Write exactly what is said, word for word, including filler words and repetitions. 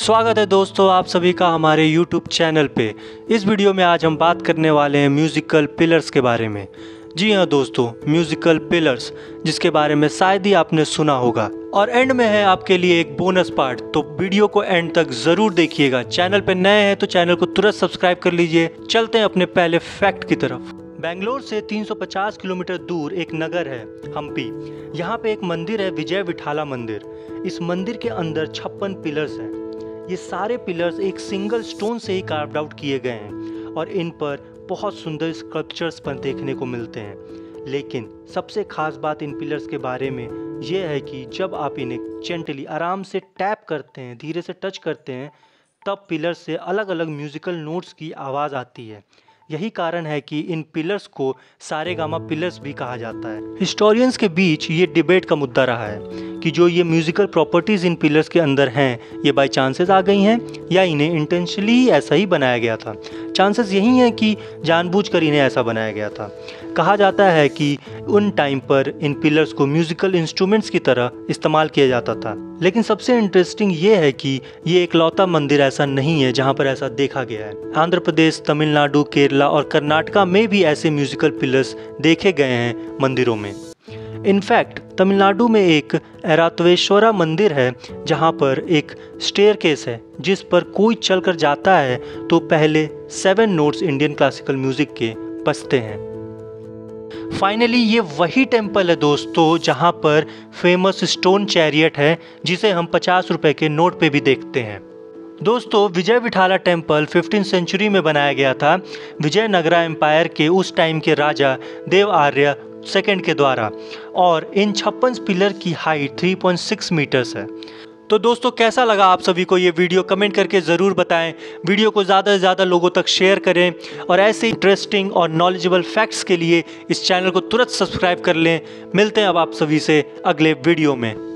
स्वागत है दोस्तों आप सभी का हमारे यूट्यूब चैनल पे। इस वीडियो में आज हम बात करने वाले हैं म्यूज़िकल पिलर्स के बारे में। जी हाँ दोस्तों, म्यूज़िकल पिलर्स जिसके बारे में शायद ही आपने सुना होगा। और एंड में है आपके लिए एक बोनस पार्ट, तो वीडियो को एंड तक ज़रूर देखिएगा। चैनल पे नए हैं तो चैनल को तुरंत सब्सक्राइब कर लीजिए। चलते हैं अपने पहले फैक्ट की तरफ। बेंगलोर से तीन सौ पचास किलोमीटर दूर एक नगर है हम्पी। यहाँ पे एक मंदिर है, विजय विठाला मंदिर। इस मंदिर के अंदर छप्पन पिलर्स हैं। ये सारे पिलर्स एक सिंगल स्टोन से ही कार्व्ड आउट किए गए हैं और इन पर बहुत सुंदर स्कल्पचर्स पर देखने को मिलते हैं। लेकिन सबसे खास बात इन पिलर्स के बारे में ये है कि जब आप इन्हें जेंटली आराम से टैप करते हैं, धीरे से टच करते हैं, तब पिलर्स से अलग अलग म्यूज़िकल नोट्स की आवाज़ आती है। यही कारण है कि इन पिलर्स को सारेगामा पिलर्स भी कहा जाता है। हिस्टोरियंस के बीच ये डिबेट का मुद्दा रहा है कि जो ये म्यूज़िकल प्रॉपर्टीज़ इन पिलर्स के अंदर हैं ये बाय चांसेस आ गई हैं या इन्हें इंटेंशनली ऐसा ही बनाया गया था। चांसेस यही हैं कि जानबूझकर इन्हें ऐसा बनाया गया था। कहा जाता है कि उन टाइम पर इन पिलर्स को म्यूज़िकल इंस्ट्रूमेंट्स की तरह इस्तेमाल किया जाता था। लेकिन सबसे इंटरेस्टिंग ये है कि ये एकलौता मंदिर ऐसा नहीं है जहाँ पर ऐसा देखा गया है। आंध्र प्रदेश, तमिलनाडु, केरला और कर्नाटका में भी ऐसे म्यूज़िकल पिलर्स देखे गए हैं मंदिरों में। इनफैक्ट तमिलनाडु में एक ऐरातवेश्वरा मंदिर है जहाँ पर एक स्टेयरकेस है जिस पर कोई चलकर जाता है तो पहले seven notes Indian classical music के बजते हैं। फाइनली ये वही टेम्पल है दोस्तों जहाँ पर फेमस स्टोन चैरियट है जिसे हम पचास रुपए के नोट पे भी देखते हैं। दोस्तों Vijay Vitthala temple fifteen century में बनाया गया था विजयनगरा एम्पायर के उस टाइम के राजा देव आर्य सेकेंड के द्वारा, और इन छप्पन पिलर की हाइट तीन पॉइंट छह मीटर्स है। तो दोस्तों कैसा लगा आप सभी को ये वीडियो, कमेंट करके ज़रूर बताएं। वीडियो को ज़्यादा से ज़्यादा लोगों तक शेयर करें और ऐसे इंटरेस्टिंग और नॉलेजेबल फैक्ट्स के लिए इस चैनल को तुरंत सब्सक्राइब कर लें। मिलते हैं अब आप सभी से अगले वीडियो में।